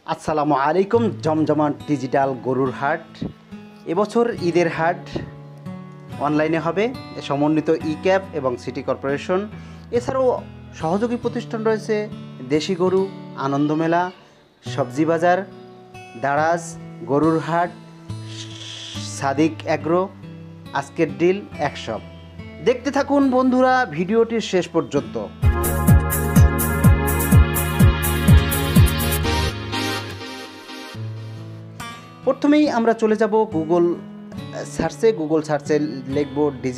আসসালামু আলাইকুম। জমজমাট ডিজিটাল গরুর হাট এবছর ঈদের হাট অনলাইনে হবে, সমন্বিত ই ক্যাব এবং সিটি কর্পোরেশন। এছাড়াও সহযোগী প্রতিষ্ঠান রয়েছে দেশি গরু, আনন্দমেলা, সবজি বাজার, দারাজ, গরুর হাট, সাদিক অ্যাগ্রো, আজকের ডিল, একশপ। দেখতে থাকুন বন্ধুরা ভিডিওটির শেষ পর্যন্ত। প্রথমেই আমরা চলে যাব গুগল সার্চে লিখব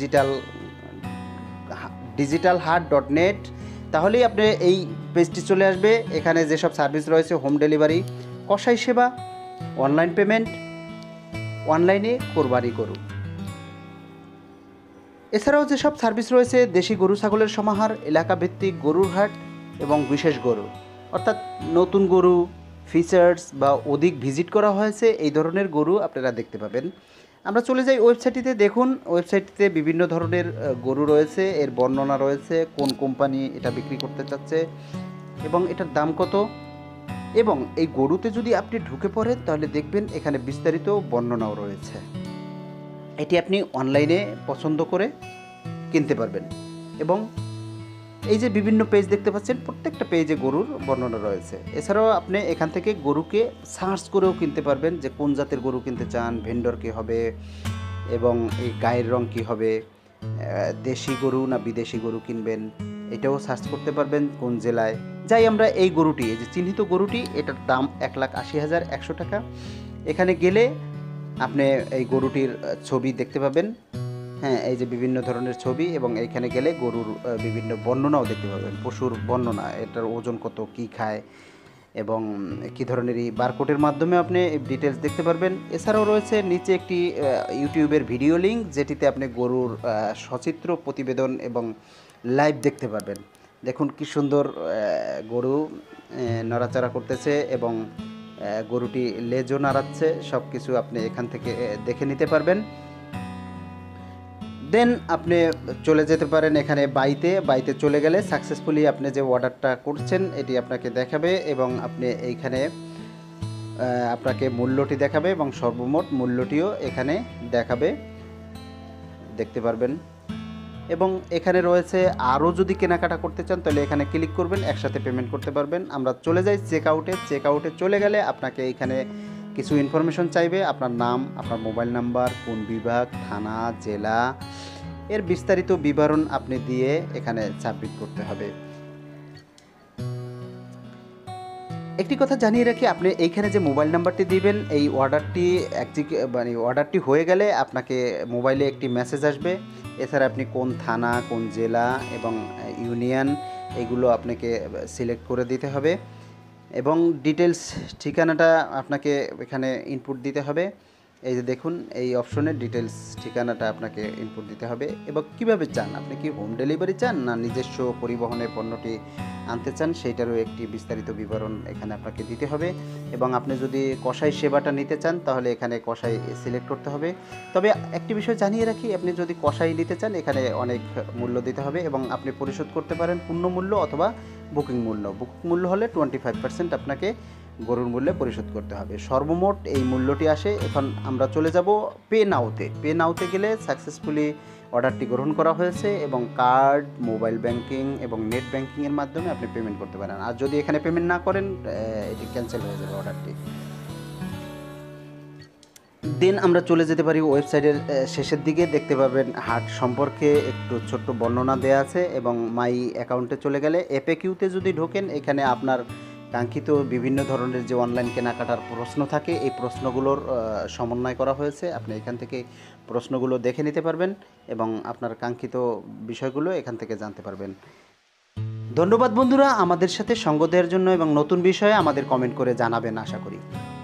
digitalhart.net। তাহলেই আপনি এই পেজটি চলে আসবে। এখানে যেসব সার্ভিস রয়েছে হোম ডেলিভারি, কসাই সেবা, অনলাইন পেমেন্ট, অনলাইনে কোরবানি গরু, এছাড়াও যেসব সার্ভিস রয়েছে দেশি গরু ছাগলের সমাহার, এলাকাভিত্তিক গরুর হাট এবং বিশেষ গরু, অর্থাৎ নতুন গরু, ফিচার্স বা অধিক ভিজিট করা হয়েছে এই ধরনের গরু আপনারা দেখতে পাবেন। আমরা চলে যাই ওয়েবসাইটটিতে। দেখুন ওয়েবসাইটটিতে বিভিন্ন ধরনের গরু রয়েছে, এর বর্ণনা রয়েছে, কোন কোম্পানি এটা বিক্রি করতে চাচ্ছে এবং এটার দাম কত। এবং এই গরুতে যদি আপনি ঢুকে পড়েন তাহলে দেখবেন এখানে বিস্তারিত বর্ণনাও রয়েছে। এটি আপনি অনলাইনে পছন্দ করে কিনতে পারবেন। এবং এই যে বিভিন্ন পেজ দেখতে পাচ্ছেন, প্রত্যেকটা পেজে গরুর বর্ণনা রয়েছে। এছাড়াও আপনি এখান থেকে গরুকে সার্চ করেও কিনতে পারবেন যে কোন জাতের গরু কিনতে চান, ভেন্ডর কী হবে এবং এই গায়ের রং কী হবে, দেশি গরু না বিদেশি গরু কিনবেন এটাও সার্চ করতে পারবেন, কোন জেলায়। যাই আমরা এই গরুটি, এই যে চিহ্নিত গরুটি, এটার দাম 1,80,100 টাকা। এখানে গেলে আপনি এই গরুটির ছবি দেখতে পাবেন। হ্যাঁ, এই যে বিভিন্ন ধরনের ছবি, এবং এইখানে গেলে গরুর বিভিন্ন বর্ণনাও দেখতে পাবেন, পশুর বর্ণনা, এটার ওজন কত, কী খায় এবং কী ধরনের এই বারকোডের মাধ্যমে আপনি ডিটেলস দেখতে পারবেন। এছাড়াও রয়েছে নিচে একটি ইউটিউবের ভিডিও লিঙ্ক, যেটিতে আপনি গরুর সচিত্র প্রতিবেদন এবং লাইভ দেখতে পারবেন। দেখুন কি সুন্দর গরু নড়াচড়া করতেছে এবং গরুটি লেজও নাড়াচ্ছে, সব কিছু আপনি এখান থেকে দেখে নিতে পারবেন। দেন আপনি চলে যেতে পারেন এখানে বাইতে চলে গেলে সাকসেসফুলি আপনি যে অর্ডারটা করছেন এটি আপনাকে দেখাবে এবং আপনি এইখানে আপনাকে মূল্যটি দেখাবে এবং সর্বমোট মূল্যটিও এখানে দেখাবে, দেখতে পারবেন। এবং এখানে রয়েছে আরও যদি কেনাকাটা করতে চান তাহলে এখানে ক্লিক করবেন, একসাথে পেমেন্ট করতে পারবেন। আমরা চলে যাই চেকআউটে চলে গেলে আপনাকে এখানে কিছু ইনফরমেশন চাইবে, আপনার নাম, আপনার মোবাইল নাম্বার, কোন বিভাগ, থানা, জেলা, এর বিস্তারিত বিবরণ আপনি দিয়ে এখানে সাবমিট করতে হবে। একটি কথা জানিয়ে রাখি, আপনি এইখানে যে মোবাইল নাম্বারটি দিবেন, এই অর্ডারটি হয়ে গেলে আপনাকে মোবাইলে একটি মেসেজ আসবে। এছাড়া আপনি কোন থানা, কোন জেলা এবং ইউনিয়ন, এগুলো আপনাকে সিলেক্ট করে দিতে হবে এবং ডিটেলস ঠিকানাটা আপনাকে এখানে ইনপুট দিতে হবে। এই যে দেখুন এই অপশনে ডিটেলস ঠিকানাটা আপনাকে ইনপুট দিতে হবে। এবং কিভাবে চান, আপনি কি হোম ডেলিভারি চান না নিজস্ব পরিবহনে পণ্যটি আনতে চান, সেইটারও একটি বিস্তারিত বিবরণ এখানে আপনাকে দিতে হবে। এবং আপনি যদি কসাই সেবাটা নিতে চান তাহলে এখানে কসাই সিলেক্ট করতে হবে। তবে একটি বিষয় জানিয়ে রাখি, আপনি যদি কসাই নিতে চান এখানে অনেক মূল্য দিতে হবে এবং আপনি পরিশোধ করতে পারেন পূর্ণ মূল্য অথবা বুকিং মূল্য হলে 25% আপনাকে গরুর মূল্যে পরিশোধ করতে হবে। সর্বমোট এই মূল্যটি আসে। এখন আমরা চলে যাব পে নাওতে গেলে সাকসেসফুলি অর্ডারটি গ্রহণ করা হয়েছে এবং কার্ড, মোবাইল ব্যাংকিং এবং নেট ব্যাংকিংয়ের মাধ্যমে আপনি পেমেন্ট করতে পারেন। আর যদি এখানে পেমেন্ট না করেন এটি ক্যান্সেল হয়ে যাবে অর্ডারটি। দেন আমরা চলে যেতে পারি ওয়েবসাইটের শেষের দিকে। দেখতে পাবেন হাট সম্পর্কে একটু ছোট্ট বর্ণনা দেওয়া আছে এবং মাই অ্যাকাউন্টে চলে গেলে এফএকিউতে যদি ঢোকেন, এখানে আপনার কাঙ্ক্ষিত বিভিন্ন ধরনের যে অনলাইন কেনাকাটার প্রশ্ন থাকে এই প্রশ্নগুলোর সমন্বয় করা হয়েছে। আপনি এখান থেকে প্রশ্নগুলো দেখে নিতে পারবেন এবং আপনার কাঙ্ক্ষিত বিষয়গুলো এখান থেকে জানতে পারবেন। ধন্যবাদ বন্ধুরা আমাদের সাথে সঙ্গ দেওয়ার জন্য এবং নতুন বিষয়ে আমাদের কমেন্ট করে জানাবেন আশা করি।